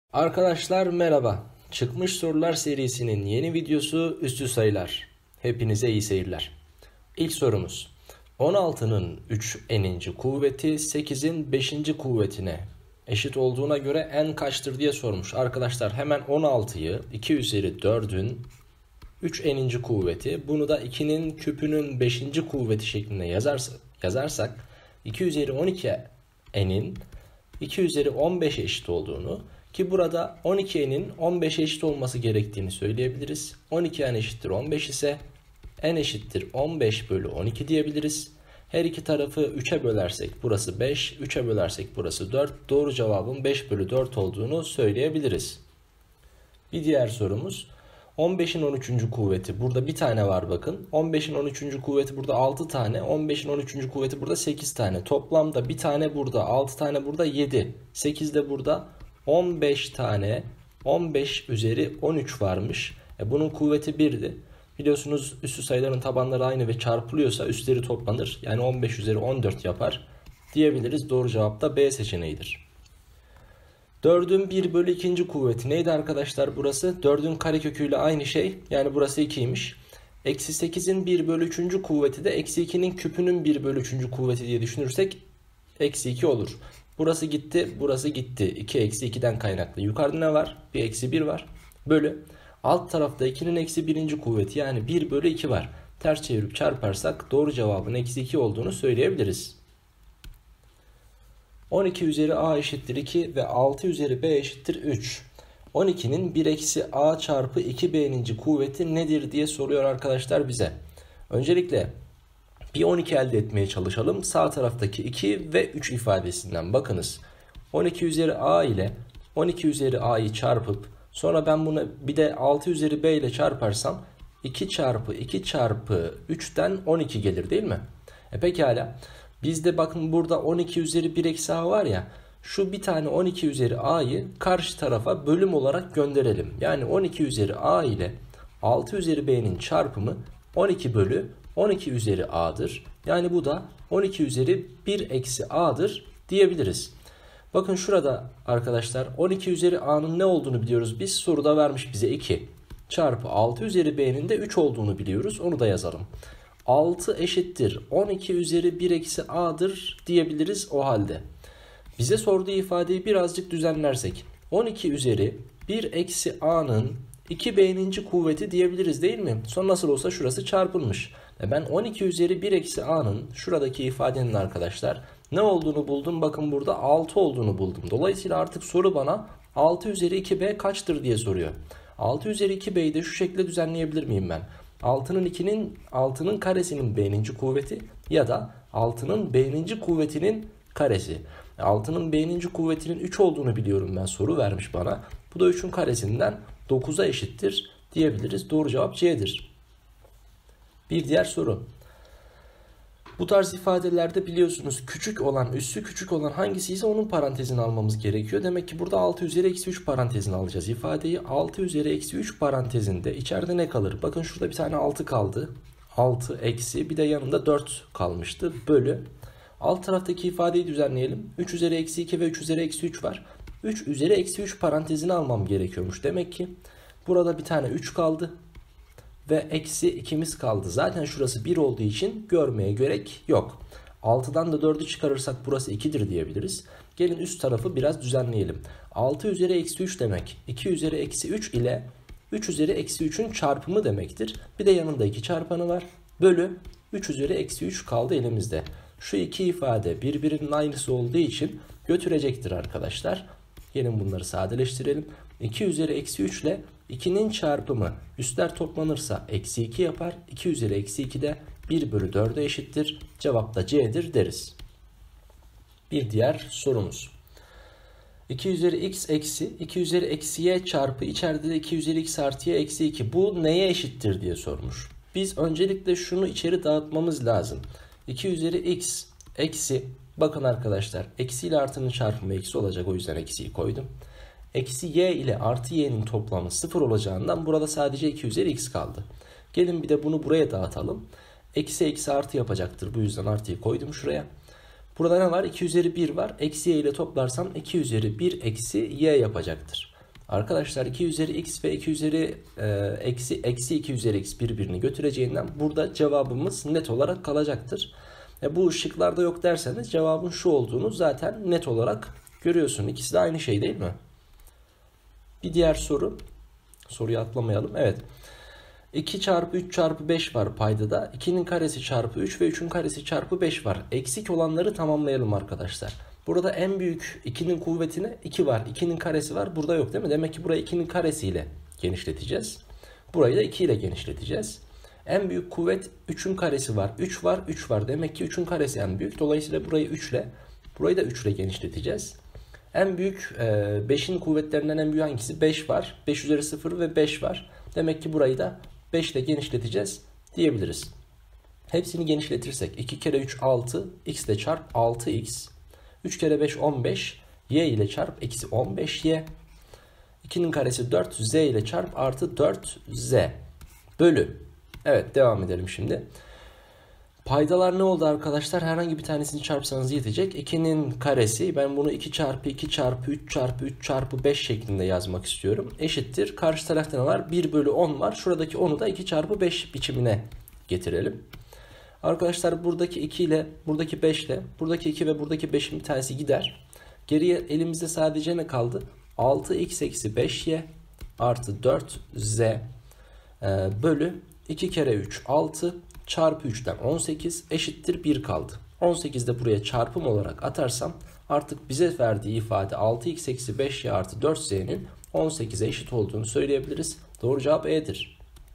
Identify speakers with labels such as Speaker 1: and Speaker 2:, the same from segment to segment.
Speaker 1: Arkadaşlar merhaba. Çıkmış sorular serisinin yeni videosu üstü sayılar. Hepinize iyi seyirler. İlk sorumuz. 16'nın 3n'inci kuvveti 8'in 5. kuvvetine eşit olduğuna göre n kaçtır diye sormuş. Arkadaşlar hemen 16'yı 2 üzeri 4'ün 3n'inci kuvveti, bunu da 2'nin küpünün 5. kuvveti şeklinde yazarsak 2 üzeri 12n'in 2 üzeri 15'e eşit olduğunu, ki burada 12n'in 15'e eşit olması gerektiğini söyleyebiliriz. 12n eşittir 15 ise n eşittir 15 bölü 12 diyebiliriz. Her iki tarafı 3'e bölersek burası 5, 3'e bölersek burası 4. Doğru cevabın 5 bölü 4 olduğunu söyleyebiliriz. Bir diğer sorumuz. 15'in 13. kuvveti burada bir tane var bakın. 15'in 13. kuvveti burada 6 tane. 15'in 13. kuvveti burada 8 tane. Toplamda bir tane burada, 6 tane burada, 7. 8 de burada, 15 tane. 15 üzeri 13 varmış. Bunun kuvveti 1'di. Biliyorsunuz üstü sayıların tabanları aynı ve çarpılıyorsa üstleri toplanır. Yani 15 üzeri 14 yapar diyebiliriz. Doğru cevap da B seçeneğidir. 4'ün 1 bölü 2. kuvveti neydi arkadaşlar burası? 4'ün kareköküyle aynı şey. Yani burası 2'ymiş. Eksi 8'in 1 bölü 3. kuvveti de eksi 2'nin küpünün 1 bölü 3. kuvveti diye düşünürsek eksi 2 olur. Burası gitti, burası gitti. 2 eksi 2'den kaynaklı. Yukarıda ne var? Bir eksi 1 var. Bölü. Alt tarafta 2'nin eksi 1. kuvveti yani 1 bölü 2 var. Ters çevirip çarparsak doğru cevabın eksi 2 olduğunu söyleyebiliriz. 12 üzeri a eşittir 2 ve 6 üzeri b eşittir 3. 12'nin 1 eksi a çarpı 2b'ninci kuvveti nedir diye soruyor arkadaşlar bize. Öncelikle bir 12 elde etmeye çalışalım. Sağ taraftaki 2 ve 3 ifadesinden bakınız. 12 üzeri a ile 12 üzeri a'yı çarpıp sonra ben bunu bir de 6 üzeri b ile çarparsam 2 çarpı 2 çarpı 3'ten 12 gelir değil mi? Pekala. Bizde bakın burada 12 üzeri 1 eksi a var ya. Şu bir tane 12 üzeri a'yı karşı tarafa bölüm olarak gönderelim. Yani 12 üzeri a ile 6 üzeri b'nin çarpımı 12 bölü 12 üzeri a'dır. Yani bu da 12 üzeri 1 eksi a'dır diyebiliriz. Bakın şurada arkadaşlar 12 üzeri a'nın ne olduğunu biliyoruz biz. Soruda vermiş bize 2 çarpı 6 üzeri b'nin de 3 olduğunu biliyoruz. Onu da yazalım. 6 eşittir 12 üzeri 1 eksi a'dır diyebiliriz o halde. Bize sorduğu ifadeyi birazcık düzenlersek 12 üzeri 1 eksi a'nın 2b'ninci kuvveti diyebiliriz değil mi? Son nasıl olsa şurası çarpılmış. Ben 12 üzeri 1 eksi a'nın şuradaki ifadenin arkadaşlar ne olduğunu buldum. Bakın burada 6 olduğunu buldum. Dolayısıyla artık soru bana 6 üzeri 2b kaçtır diye soruyor. 6 üzeri 2b'yi de şu şekilde düzenleyebilir miyim ben? 6'nın karesinin b'ninci kuvveti ya da 6'nın b'ninci kuvvetinin karesi. 6'nın b'ninci kuvvetinin 3 olduğunu biliyorum ben, soru vermiş bana. Bu da 3'ün karesinden 9'a eşittir diyebiliriz. Doğru cevap C'dir. Bir diğer soru. Bu tarz ifadelerde biliyorsunuz küçük olan, üssü küçük olan hangisi ise onun parantezini almamız gerekiyor. Demek ki burada 6 üzeri eksi 3 parantezini alacağız ifadeyi. 6 üzeri eksi 3 parantezinde içeride ne kalır? Bakın şurada bir tane 6 kaldı. 6 eksi bir de yanında 4 kalmıştı. Bölü. Alt taraftaki ifadeyi düzenleyelim. 3 üzeri eksi 2 ve 3 üzeri eksi 3 var. 3 üzeri eksi 3 parantezini almam gerekiyormuş. Demek ki burada bir tane 3 kaldı. Ve eksi 2'miz kaldı. Zaten şurası 1 olduğu için görmeye gerek yok. 6'dan da 4'ü çıkarırsak burası 2'dir diyebiliriz. Gelin üst tarafı biraz düzenleyelim. 6 üzeri eksi 3 demek 2 üzeri eksi 3 ile 3 üzeri eksi 3'ün çarpımı demektir. Bir de yanında 2 çarpanı var. Bölü 3 üzeri eksi 3 kaldı elimizde. Şu iki ifade birbirinin aynısı olduğu için götürecektir arkadaşlar. Gelin bunları sadeleştirelim. 2 üzeri eksi 3 ile 2'nin çarpımı üstler toplanırsa eksi 2 yapar. 2 üzeri eksi 2 de 1 bölü 4'e eşittir. Cevap da C'dir deriz. Bir diğer sorumuz. 2 üzeri x eksi 2 üzeri eksi y çarpı içeride de 2 üzeri x artı y eksi 2. Bu neye eşittir diye sormuş. Biz öncelikle şunu içeri dağıtmamız lazım. 2 üzeri x eksi, bakın arkadaşlar eksi ile artının çarpımı eksi olacak, o yüzden eksiyi koydum. Eksi y ile artı y'nin toplamı 0 olacağından burada sadece 2 üzeri x kaldı. Gelin bir de bunu buraya dağıtalım. Eksi eksi artı yapacaktır, bu yüzden artıyı koydum şuraya. Burada ne var? 2 üzeri 1 var. Eksi y ile toplarsam 2 üzeri 1 eksi y yapacaktır. Arkadaşlar 2 üzeri x ve 2 üzeri eksi 2 üzeri x birbirini götüreceğinden burada cevabımız net olarak kalacaktır. Bu şıklarda yok derseniz cevabın şu olduğunu zaten net olarak görüyorsun. İkisi de aynı şey değil mi? Bir diğer soru. Soruyu atlamayalım. Evet. 2 çarpı 3 çarpı 5 var paydada. 2'nin karesi çarpı 3 ve 3'ün karesi çarpı 5 var. Eksik olanları tamamlayalım arkadaşlar. Burada en büyük 2'nin kuvvetine 2 var. 2'nin karesi var. Burada yok değil mi? Demek ki burayı 2'nin karesiyle genişleteceğiz. Burayı da 2 ile genişleteceğiz. En büyük kuvvet 3'ün karesi var. 3 var, 3 var. Demek ki 3'ün karesi en büyük. Dolayısıyla burayı 3 ile, burayı da 3 ile genişleteceğiz. En büyük 5'in kuvvetlerinden en büyük hangisi? 5 var. 5 üzeri 0 ve 5 var. Demek ki burayı da 5 ile genişleteceğiz diyebiliriz. Hepsini genişletirsek 2 kere 3 6, x ile çarp 6x. 3 kere 5 15, y ile çarp eksi 15y. 2'nin karesi 4, z ile çarp artı 4z bölü. Evet, devam edelim şimdi. Paydalar ne oldu arkadaşlar? Herhangi bir tanesini çarpsanız yetecek. 2'nin karesi, ben bunu 2 çarpı 2 çarpı 3 çarpı 3 çarpı 5 şeklinde yazmak istiyorum. Eşittir. Karşı tarafta ne var? 1 bölü 10 var. Şuradaki 10'u da 2 çarpı 5 biçimine getirelim. Arkadaşlar buradaki 2 ile buradaki 5 ile buradaki 2 ve buradaki 5'in bir tanesi gider. Geriye elimizde sadece ne kaldı? 6x eksi 5y artı 4z bölü 2 kere 3 6 çarpı 3'ten 18 eşittir 1 kaldı. 18'i de buraya çarpım olarak atarsam artık bize verdiği ifade 6x eksi 5y artı 4z'nin 18'e eşit olduğunu söyleyebiliriz. Doğru cevap E'dir.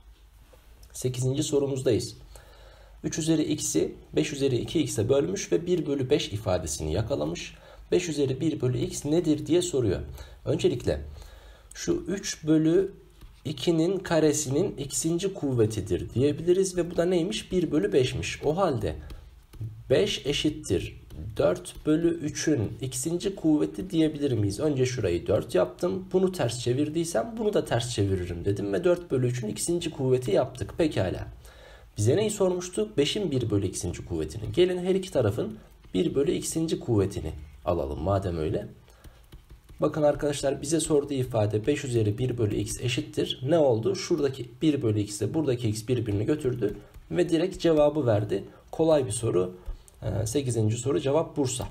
Speaker 1: 8. sorumuzdayız. 3 üzeri x'i 5 üzeri 2x'e bölmüş ve 1 bölü 5 ifadesini yakalamış. 5 üzeri 1 bölü x nedir diye soruyor. Öncelikle şu 3 bölü 2'nin karesinin x'inci kuvvetidir diyebiliriz ve bu da neymiş? 1 bölü 5'miş. O halde 5 eşittir 4 bölü 3'ün x'inci kuvveti diyebilir miyiz? Önce şurayı 4 yaptım. Bunu ters çevirdiysem bunu da ters çeviririm dedim ve 4 bölü 3'ün x'inci kuvveti yaptık. Pekala. Bize neyi sormuştu? 5'in 1 bölü x'inci kuvvetini. Gelin her iki tarafın 1 bölü x'inci kuvvetini alalım madem öyle. Bakın arkadaşlar, bize sorduğu ifade 5 üzeri 1 bölü x eşittir. Ne oldu? Şuradaki 1 bölü x ile buradaki x birbirini götürdü ve direkt cevabı verdi. Kolay bir soru. 8. soru cevap Bursa.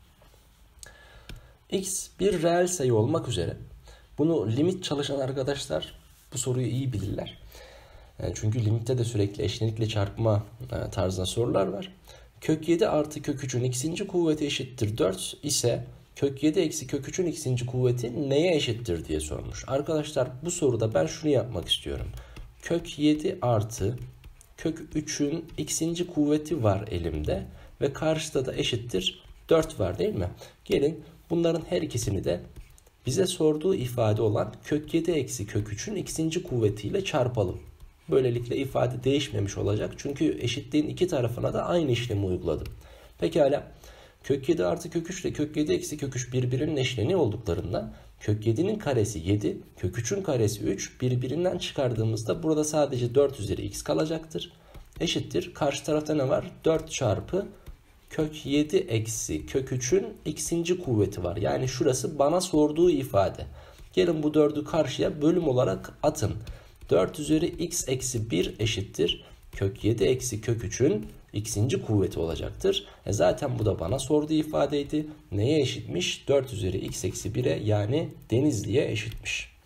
Speaker 1: X bir reel sayı olmak üzere. Bunu limit çalışan arkadaşlar bu soruyu iyi bilirler. Çünkü limitte de sürekli eşlenikle çarpma tarzında sorular var. Kök 7 artı kök 3'ün x'inci kuvveti eşittir 4 ise kök 7 eksi kök 3'ün x'inci kuvveti neye eşittir diye sormuş. Arkadaşlar bu soruda ben şunu yapmak istiyorum. Kök 7 artı kök 3'ün x'inci kuvveti var elimde ve karşıda da eşittir 4 var değil mi? Gelin bunların her ikisini de bize sorduğu ifade olan kök 7 eksi kök 3'ün x'inci kuvvetiyle çarpalım. Böylelikle ifade değişmemiş olacak. Çünkü eşitliğin iki tarafına da aynı işlemi uyguladım. Pekala. Kök 7 artı kök 3 ile kök 7 eksi kök 3 birbirinin eşleni olduklarından kök 7'nin karesi 7, kök 3'ün karesi 3 birbirinden çıkardığımızda burada sadece 4 üzeri x kalacaktır. Eşittir. Karşı tarafta ne var? 4 çarpı kök 7 eksi kök 3'ün x'inci kuvveti var. Yani şurası bana sorduğu ifade. Gelin bu 4'ü karşıya bölüm olarak atın. 4 üzeri x eksi 1 eşittir. Kök 7 eksi kök 3'ün x'inci kuvveti olacaktır. Zaten bu da bana sorduğu ifadeydi. Neye eşitmiş? 4 üzeri x eksi 1'e yani Denizli'ye eşitmiş.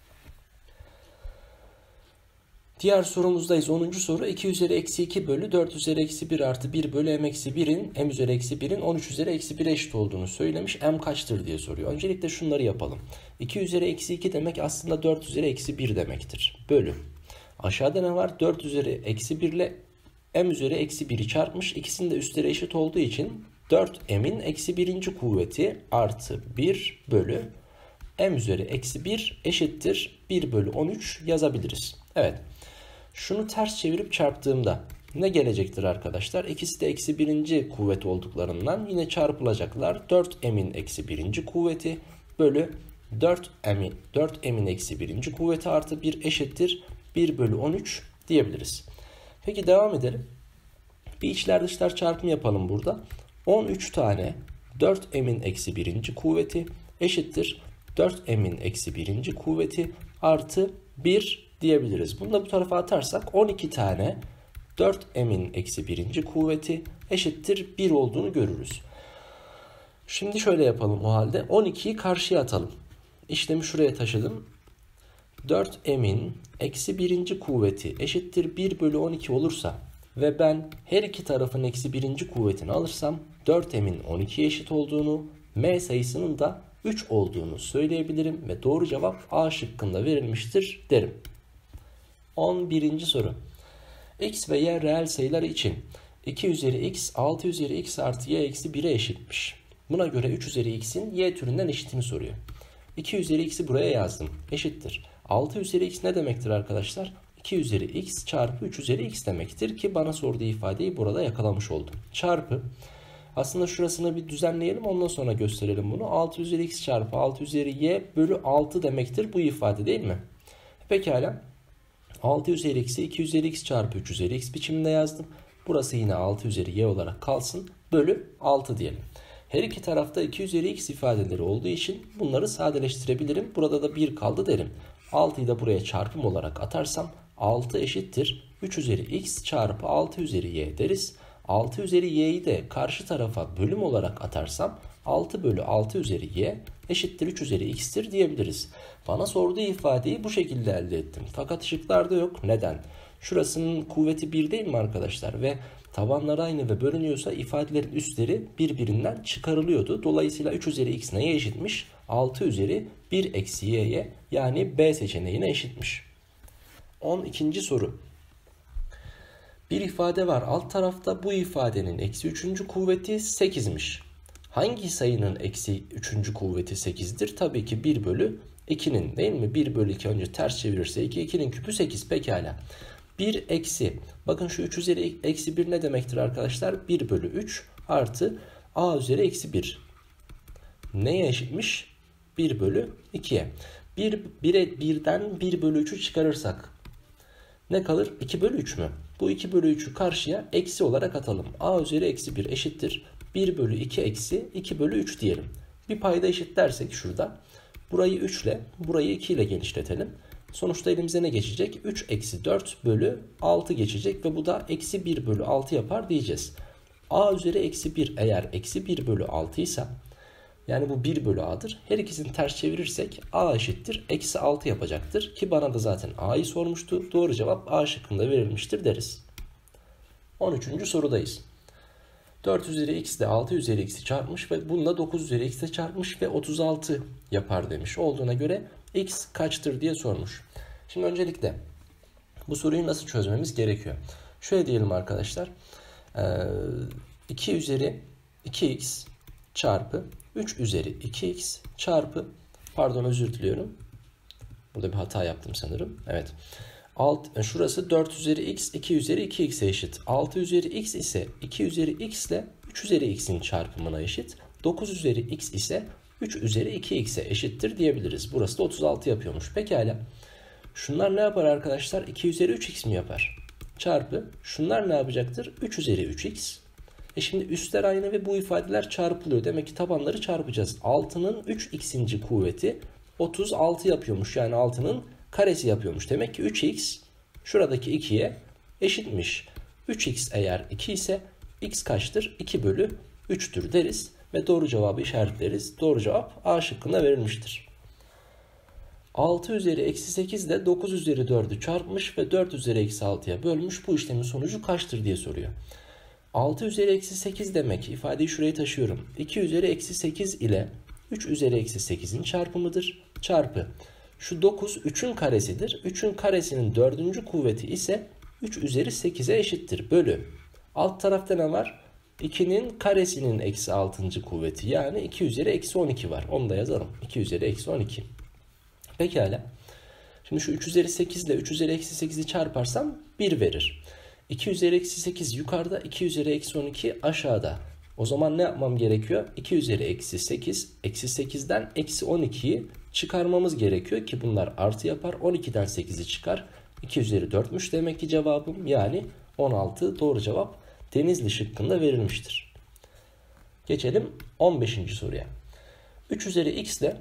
Speaker 1: Diğer sorumuzdayız. 10. soru 2 üzeri eksi 2 bölü 4 üzeri eksi 1 artı 1 bölü m eksi 1'in m üzeri eksi 1'in 13 üzeri eksi 1'e eşit olduğunu söylemiş. M kaçtır diye soruyor. Öncelikle şunları yapalım. 2 üzeri eksi 2 demek aslında 4 üzeri eksi 1 demektir. Bölü. Aşağıda ne var? 4 üzeri eksi 1 ile m üzeri eksi 1'i çarpmış. İkisinin de üstleri eşit olduğu için 4m'in eksi 1. kuvveti artı 1 bölü m üzeri eksi 1 eşittir 1 bölü 13 yazabiliriz. Evet. Şunu ters çevirip çarptığımda ne gelecektir arkadaşlar? İkisi de eksi 1. kuvvet olduklarından yine çarpılacaklar. 4m'in eksi 1. kuvveti bölü 4m'in eksi 1. kuvveti artı 1 eşittir 1 bölü 13 diyebiliriz. Peki devam edelim. Bir içler dışlar çarpımı yapalım burada. 13 tane 4m'in eksi 1. kuvveti eşittir 4m'in eksi birinci kuvveti artı 1 diyebiliriz. Bunu da bu tarafa atarsak 12 tane 4m'in eksi birinci kuvveti eşittir 1 olduğunu görürüz. Şimdi şöyle yapalım o halde. 12'yi karşıya atalım. İşlemi şuraya taşıdım. 4m'in eksi birinci kuvveti eşittir 1 bölü 12 olursa ve ben her iki tarafın eksi birinci kuvvetini alırsam 4m'in 12'ye eşit olduğunu, m sayısının da 3 olduğunu söyleyebilirim ve doğru cevap A şıkkında verilmiştir derim. 11. soru. X ve y reel sayıları için 2 üzeri x 6 üzeri x artı y eksi 1'e eşitmiş. Buna göre 3 üzeri x'in y türünden eşitini soruyor. 2 üzeri x'i buraya yazdım. Eşittir. 6 üzeri x ne demektir arkadaşlar? 2 üzeri x çarpı 3 üzeri x demektir ki bana sorduğu ifadeyi burada yakalamış oldum. Çarpı. Aslında şurasını bir düzenleyelim, ondan sonra gösterelim bunu. 6 üzeri x çarpı 6 üzeri y bölü 6 demektir bu ifade, değil mi? Pekala. 6 üzeri x'i 2 üzeri x çarpı 3 üzeri x biçiminde yazdım. Burası yine 6 üzeri y olarak kalsın. Bölü 6 diyelim. Her iki tarafta 2 üzeri x ifadeleri olduğu için bunları sadeleştirebilirim. Burada da 1 kaldı derim. 6'yı da buraya çarpım olarak atarsam 6 eşittir 3 üzeri x çarpı 6 üzeri y deriz. 6 üzeri y'yi de karşı tarafa bölüm olarak atarsam 6 bölü 6 üzeri y eşittir 3 üzeri x'tir diyebiliriz. Bana sorduğu ifadeyi bu şekilde elde ettim. Fakat ışıklarda yok. Neden? Şurasının kuvveti 1 değil mi arkadaşlar? Ve tabanları aynı ve bölünüyorsa ifadelerin üstleri birbirinden çıkarılıyordu. Dolayısıyla 3 üzeri x neye eşitmiş? 6 üzeri 1 eksi y'ye, yani B seçeneğine eşitmiş. 12. soru. Bir ifade var. Alt tarafta bu ifadenin eksi 3. kuvveti 8'miş. Hangi sayının eksi 3. kuvveti 8'dir? Tabii ki 1 bölü 2'nin, değil mi? 1 bölü 2 önce ters çevirirse 2, 2'nin küpü 8. Pekala. 1 eksi, bakın şu 3 üzeri eksi 1 ne demektir arkadaşlar? 1 bölü 3 artı a üzeri eksi 1. Neye eşitmiş? 1 bölü 2'ye. 1'den 1 bölü 3'ü çıkarırsak ne kalır? 2 bölü 3 mü? Bu 2 bölü 3'ü karşıya eksi olarak atalım. A üzeri eksi 1 eşittir 1 bölü 2 eksi 2 bölü 3 diyelim. Bir payda eşit dersek şurada. Burayı 3 ile, burayı 2 ile genişletelim. Sonuçta elimize ne geçecek? 3 eksi 4 bölü 6 geçecek ve bu da eksi 1 bölü 6 yapar diyeceğiz. A üzeri eksi 1 eğer eksi 1 bölü 6 ise, yani bu 1 bölü a'dır. Her ikisini ters çevirirsek a eşittir eksi 6 yapacaktır. Ki bana da zaten a'yı sormuştu. Doğru cevap A şıkkında verilmiştir deriz. 13. sorudayız. 4 üzeri x ile 6 üzeri x'i çarpmış ve bununla 9 üzeri x'e çarpmış ve 36 yapar demiş. Olduğuna göre x kaçtır diye sormuş. Şimdi öncelikle bu soruyu nasıl çözmemiz gerekiyor? Şöyle diyelim arkadaşlar. 2 üzeri 2x çarpı 3 üzeri 2x çarpı, pardon özür diliyorum. Burada bir hata yaptım sanırım. Evet. Şurası 4 üzeri x 2 üzeri 2x'e eşit. 6 üzeri x ise 2 üzeri x ile 3 üzeri x'in çarpımına eşit. 9 üzeri x ise 3 üzeri 2x'e eşittir diyebiliriz. Burası da 36 yapıyormuş. Pekala. Şunlar ne yapar arkadaşlar? 2 üzeri 3x mi yapar? Çarpı. Şunlar ne yapacaktır? 3 üzeri 3x. Şimdi üstler aynı ve bu ifadeler çarpılıyor. Demek ki tabanları çarpacağız. 6'nın 3x'inci kuvveti 36 yapıyormuş. Yani 6'nın karesi yapıyormuş. Demek ki 3x şuradaki 2'ye eşitmiş. 3x eğer 2 ise x kaçtır? 2 bölü 3'tür deriz. Ve doğru cevabı işaretleriz. Doğru cevap A şıkkında verilmiştir. 6 üzeri eksi 8 ile 9 üzeri 4'ü çarpmış ve 4 üzeri eksi 6'ya bölmüş. Bu işlemin sonucu kaçtır diye soruyor. 6 üzeri eksi 8 demek, ifadeyi şuraya taşıyorum. 2 üzeri eksi 8 ile 3 üzeri eksi 8'in çarpımıdır. Çarpı. Şu 9 3'ün karesidir. 3'ün karesinin 4. kuvveti ise 3 üzeri 8'e eşittir. Bölü. Alt tarafta ne var? 2'nin karesinin eksi 6. kuvveti. Yani 2 üzeri eksi 12 var. Onu da yazalım. 2 üzeri eksi 12. Pekala. Şimdi şu 3 üzeri 8 ile 3 üzeri eksi 8'i çarparsam 1 verir. 2 üzeri eksi 8 yukarıda, 2 üzeri eksi 12 aşağıda. O zaman ne yapmam gerekiyor? 2 üzeri eksi 8, eksi 8'den eksi 12'yi çıkarmamız gerekiyor ki bunlar artı yapar. 12'den 8'i çıkar. 2 üzeri 4'müş demek ki cevabım. Yani 16 doğru cevap Denizli şıkkında verilmiştir. Geçelim 15. soruya. 3 üzeri x ile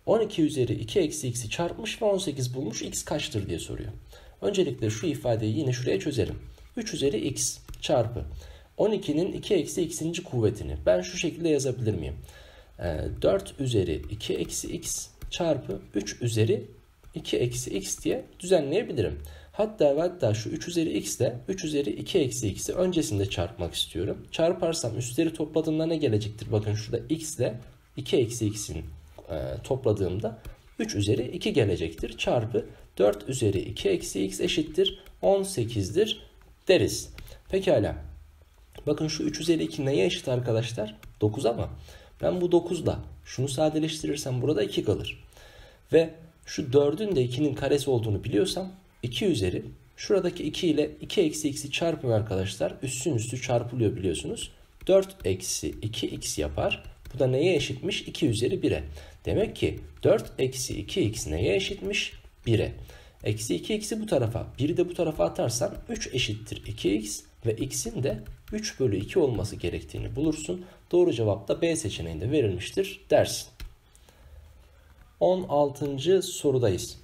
Speaker 1: 12 üzeri 2 eksi x'i çarpmış ve 18 bulmuş. X kaçtır diye soruyor. Öncelikle şu ifadeyi yine şuraya çözelim. 3 üzeri x çarpı 12'nin 2 eksi x'inci kuvvetini ben şu şekilde yazabilir miyim? 4 üzeri 2 eksi x çarpı 3 üzeri 2 eksi x diye düzenleyebilirim. Hatta şu 3 üzeri x ile 3 üzeri 2 eksi x'i öncesinde çarpmak istiyorum. Çarparsam üstleri topladığımda ne gelecektir? Bakın şurada x ile 2 eksi x'in topladığımda 3 üzeri 2 gelecektir. Çarpı 4 üzeri 2 eksi x eşittir 18'dir deriz. Pekala. Bakın şu 3 üzeri 2 neye eşit arkadaşlar? 9 ama ben bu 9'la şunu sadeleştirirsem burada 2 kalır. Ve şu 4'ün de 2'nin karesi olduğunu biliyorsam 2 üzeri şuradaki 2 ile 2 eksi x'i çarpın arkadaşlar. Üstün üstü çarpılıyor biliyorsunuz. 4 eksi 2x yapar. Bu da neye eşitmiş? 2 üzeri 1'e. Demek ki 4 eksi 2x neye eşitmiş? 1'e. Eksi 2x'i bu tarafa 1'i de bu tarafa atarsan 3 eşittir 2x ve x'in de 3 bölü 2 olması gerektiğini bulursun. Doğru cevap da B seçeneğinde verilmiştir dersin. 16. sorudayız.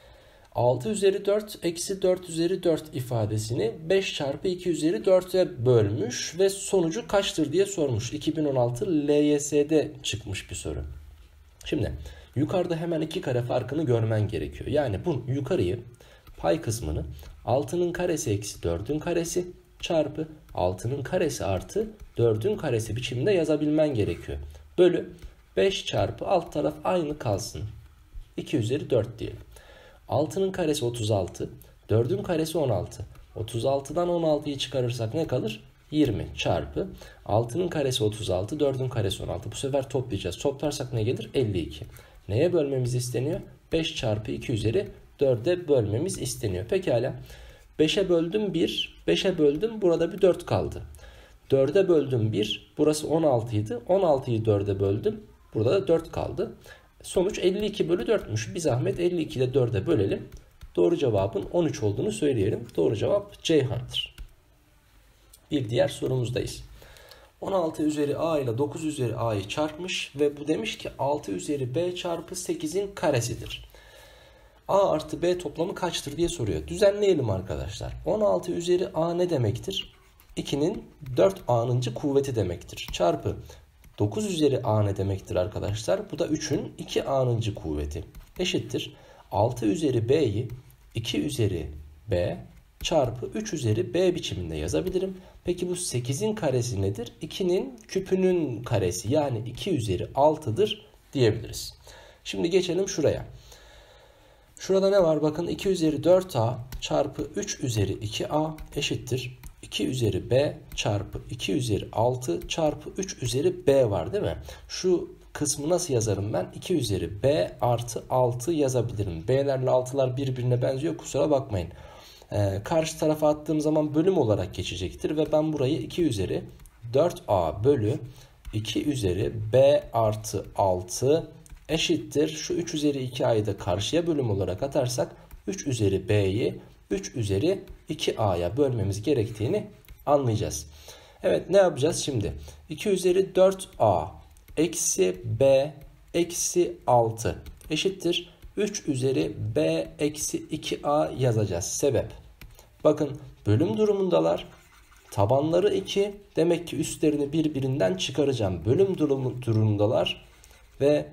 Speaker 1: 6 üzeri 4 eksi 4 üzeri 4 ifadesini 5 çarpı 2 üzeri 4'e bölmüş ve sonucu kaçtır diye sormuş. 2016 LYS'de çıkmış bir soru. Şimdi yukarıda hemen iki kare farkını görmen gerekiyor. Yani bu yukarıyı pay kısmını 6'nın karesi eksi 4'ün karesi çarpı 6'nın karesi artı 4'ün karesi biçiminde yazabilmen gerekiyor. Bölü 5 çarpı alt taraf aynı kalsın. 2 üzeri 4 diyelim. 6'nın karesi 36. 4'ün karesi 16. 36'dan 16'yı çıkarırsak ne kalır? 20 çarpı 6'nın karesi 36. 4'ün karesi 16. Bu sefer toplayacağız. Toplarsak ne gelir? 52. Neye bölmemiz isteniyor? 5 çarpı 2 üzeri 4'e bölmemiz isteniyor. Pekala. 5'e böldüm 1. 5'e böldüm. Burada bir 4 kaldı. 4'e böldüm 1. Burası 16 idi. 16'yı 4'e böldüm. Burada da 4 kaldı. Sonuç 52 bölü 4'müş. Bir zahmet 52'de 4'e bölelim. Doğru cevabın 13 olduğunu söyleyelim. Doğru cevap Ceyhan'dır. Bir diğer sorumuzdayız. 16 üzeri a ile 9 üzeri a'yı çarpmış ve bu demiş ki 6 üzeri b çarpı 8'in karesidir. A artı b toplamı kaçtır diye soruyor. Düzenleyelim arkadaşlar. 16 üzeri a ne demektir? 2'nin 4a'nıncı kuvveti demektir. Çarpı 9 üzeri a ne demektir arkadaşlar? Bu da 3'ün 2a'nıncı kuvveti. Eşittir. 6 üzeri b'yi 2 üzeri b çarpı 3 üzeri b biçiminde yazabilirim. Peki bu 8'in karesi nedir? 2'nin küpünün karesi yani 2 üzeri 6'dır diyebiliriz. Şimdi geçelim şuraya. Şurada ne var? Bakın 2 üzeri 4a çarpı 3 üzeri 2a eşittir. 2 üzeri b çarpı 2 üzeri 6 çarpı 3 üzeri b var değil mi? Şu kısmı nasıl yazarım ben? 2 üzeri b artı 6 yazabilirim. B'lerle 6'lar birbirine benziyor. Kusura bakmayın. Karşı tarafa attığım zaman bölüm olarak geçecektir. Ve ben burayı 2 üzeri 4a bölü 2 üzeri b artı 6 eşittir. Şu 3 üzeri 2a'yı da karşıya bölüm olarak atarsak 3 üzeri b'yi 3 üzeri 2a'ya bölmemiz gerektiğini anlayacağız. Evet, ne yapacağız şimdi? 2 üzeri 4a eksi b eksi 6 eşittir. 3 üzeri b eksi 2a yazacağız. Sebep. Bakın bölüm durumundalar. Tabanları 2. Demek ki üstlerini birbirinden çıkaracağım. Bölüm durumundalar. Ve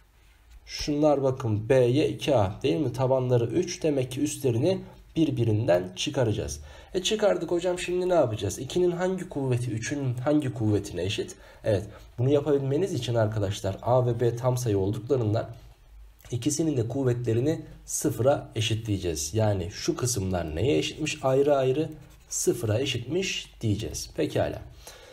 Speaker 1: şunlar bakın b'ye 2a değil mi? Tabanları 3. Demek ki üstlerini birbirinden çıkaracağız. Çıkardık hocam, şimdi ne yapacağız? 2'nin hangi kuvveti 3'ün hangi kuvvetine eşit? Evet, bunu yapabilmeniz için arkadaşlar a ve b tam sayı olduklarından İkisinin de kuvvetlerini sıfıra eşitleyeceğiz. Yani şu kısımlar neye eşitmiş? Ayrı ayrı sıfıra eşitmiş diyeceğiz. Pekala.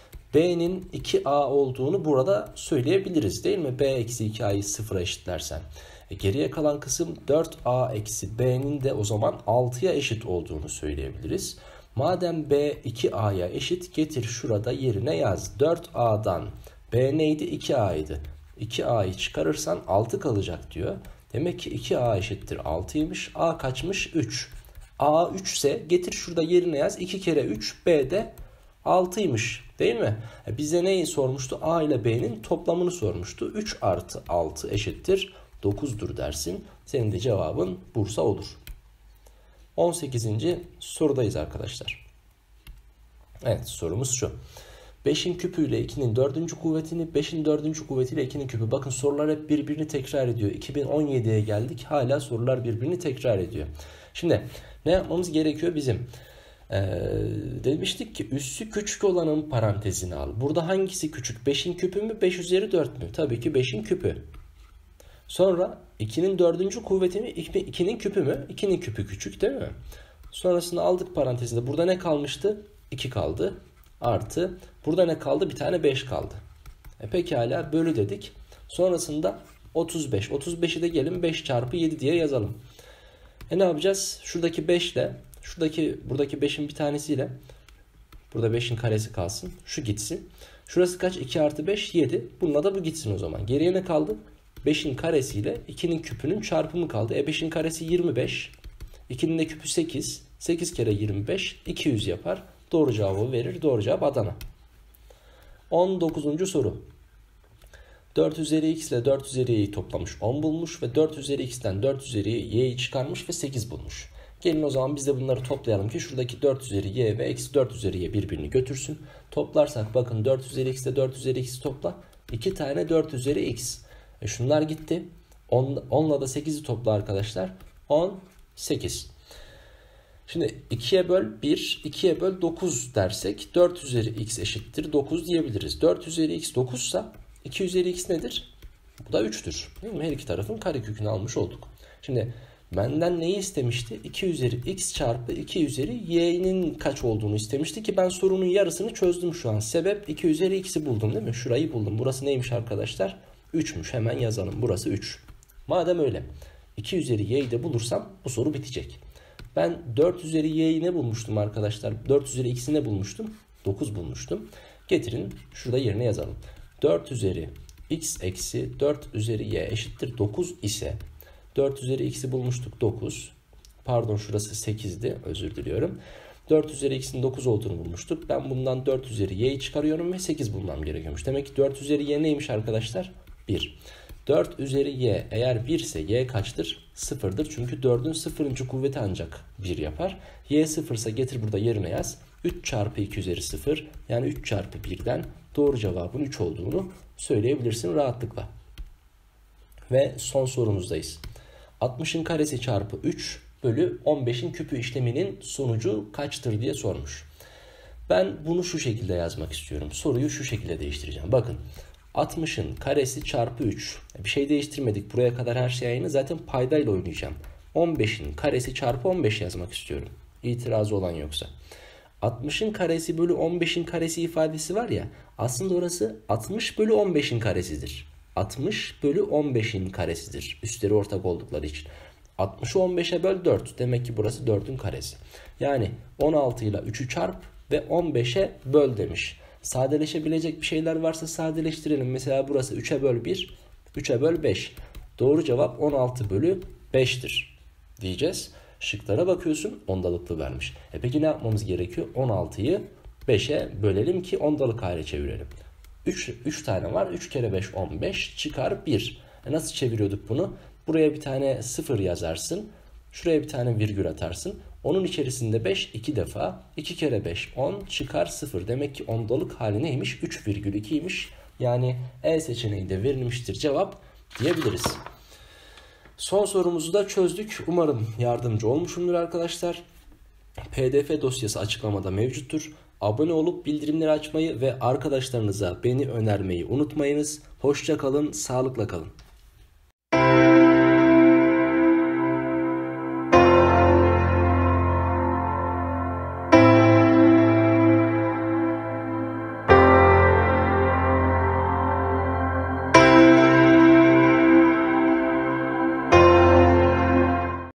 Speaker 1: B'nin 2A olduğunu burada söyleyebiliriz değil mi? B eksi 2A'yı sıfıra eşitlersen. Geriye kalan kısım 4A eksi B'nin de o zaman 6'ya eşit olduğunu söyleyebiliriz. Madem B 2A'ya eşit, getir şurada yerine yaz. 4A'dan B neydi? 2A'ydı. 2a'yı çıkarırsan 6 kalacak diyor. Demek ki 2a eşittir 6'ymış. A kaçmış? 3. A 3 ise getir şurada yerine yaz. 2 kere 3 b de 6'ymış. Değil mi? Bize neyi sormuştu? A ile b'nin toplamını sormuştu. 3 artı 6 eşittir 9'dur dersin. Senin de cevabın Bursa olur. 18. sorudayız arkadaşlar. Evet, sorumuz şu. 5'in küpü ile 2'nin 4. kuvvetini, 5'in 4. kuvvetiyle 2'nin küpü. Bakın sorular hep birbirini tekrar ediyor. 2017'ye geldik. Hala sorular birbirini tekrar ediyor. Şimdi ne yapmamız gerekiyor bizim? Demiştik ki üssü küçük olanın parantezini al. Burada hangisi küçük? 5'in küpü mü? 5 üzeri 4 mü? Tabii ki 5'in küpü. Sonra 2'nin 4. kuvveti mi? 2'nin küpü mü? 2'nin küpü küçük değil mi? Sonrasında aldık parantezinde. Burada ne kalmıştı? 2 kaldı. Artı. Burada ne kaldı? Bir tane 5 kaldı. Pekala bölü dedik. Sonrasında 35. 35'i de gelin 5 çarpı 7 diye yazalım. Ne yapacağız? Şuradaki 5 ile buradaki 5'in bir tanesiyle burada 5'in karesi kalsın. Şu gitsin. Şurası kaç? 2 artı 5 7. Bununla da bu gitsin o zaman. Geriye ne kaldı? 5'in karesiyle 2'nin küpünün çarpımı kaldı. 5'in karesi 25. 2'nin de küpü 8. 8 kere 25 200 yapar. Doğru cevabı verir. Doğru cevap Adana. 19. soru. 4 üzeri x ile 4 üzeri y'yi toplamış 10 bulmuş ve 4 üzeri x'ten 4 üzeri y'yi çıkarmış ve 8 bulmuş. Gelin o zaman biz de bunları toplayalım ki şuradaki 4 üzeri y ve eksi 4 üzeri y birbirini götürsün. Toplarsak bakın 4 üzeri x ile 4 üzeri x'i topla. 2 tane 4 üzeri x. Şunlar gitti. 10'la da 8'i topla arkadaşlar. 18. Şimdi 2'ye böl 1, 2'ye böl 9 dersek 4 üzeri x eşittir 9 diyebiliriz. 4 üzeri x 9 ise 2 üzeri x nedir? Bu da 3'tür. Değil mi? Her iki tarafın karekökünü almış olduk. Şimdi benden neyi istemişti? 2 üzeri x çarpı 2 üzeri y'nin kaç olduğunu istemişti ki ben sorunun yarısını çözdüm şu an. Sebep 2 üzeri x'i buldum değil mi? Şurayı buldum. Burası neymiş arkadaşlar? 3'müş. Hemen yazalım. Burası 3. Madem öyle 2 üzeri y'yi de bulursam bu soru bitecek. Ben 4 üzeri y'yi ne bulmuştum arkadaşlar? 4 üzeri x'i ne bulmuştum? 9 bulmuştum. Getirin şurada yerine yazalım. 4 üzeri x eksi 4 üzeri y eşittir 9 ise 4 üzeri x'i bulmuştuk 9. Pardon şurası 8'di, özür diliyorum. 4 üzeri x'in 9 olduğunu bulmuştuk. Ben bundan 4 üzeri y'yi çıkarıyorum ve 8 bulmam gerekiyormuş. Demek ki 4 üzeri y neymiş arkadaşlar? 1. 4 üzeri y eğer 1 ise y kaçtır? 0'dır. Çünkü 4'ün 0. kuvveti ancak 1 yapar. Y 0 ise getir burada yerine yaz. 3 çarpı 2 üzeri 0 yani 3 çarpı 1'den doğru cevabın 3 olduğunu söyleyebilirsin rahatlıkla. Ve son sorumuzdayız. 60'ın karesi çarpı 3 bölü 15'in küpü işleminin sonucu kaçtır diye sormuş. Ben bunu şu şekilde yazmak istiyorum. Soruyu şu şekilde değiştireceğim. Bakın 60'ın karesi çarpı 3. Bir şey değiştirmedik. Buraya kadar her şey aynı. Zaten paydayla oynayacağım. 15'in karesi çarpı 15 yazmak istiyorum. İtirazı olan yoksa. 60'ın karesi bölü 15'in karesi ifadesi var ya. Aslında orası 60 bölü 15'in karesidir. 60 bölü 15'in karesidir. Üstleri ortak oldukları için. 60'ı 15'e böl 4. Demek ki burası 4'ün karesi. Yani 16 ile 3'ü çarp ve 15'e böl demiş. Sadeleşebilecek bir şeyler varsa sadeleştirelim. Mesela burası 3'e böl 1, 3'e böl 5. Doğru cevap 16 bölü 5'tir diyeceğiz. Şıklara bakıyorsun ondalıklı vermiş. Peki ne yapmamız gerekiyor? 16'yı 5'e bölelim ki ondalık hale çevirelim. 3 tane var. 3 kere 5 15 çıkar 1. Nasıl çeviriyorduk bunu? Buraya bir tane 0 yazarsın. Şuraya bir tane virgül atarsın. Onun içerisinde 5 2 defa. 2 kere 5 10 çıkar 0. Demek ki ondalık hali neymiş? 3,2'ymiş. Yani E seçeneği de verilmiştir cevap diyebiliriz. Son sorumuzu da çözdük. Umarım yardımcı olmuşumdur arkadaşlar. PDF dosyası açıklamada mevcuttur. Abone olup bildirimleri açmayı ve arkadaşlarınıza beni önermeyi unutmayınız. Hoşça kalın, sağlıkla kalın.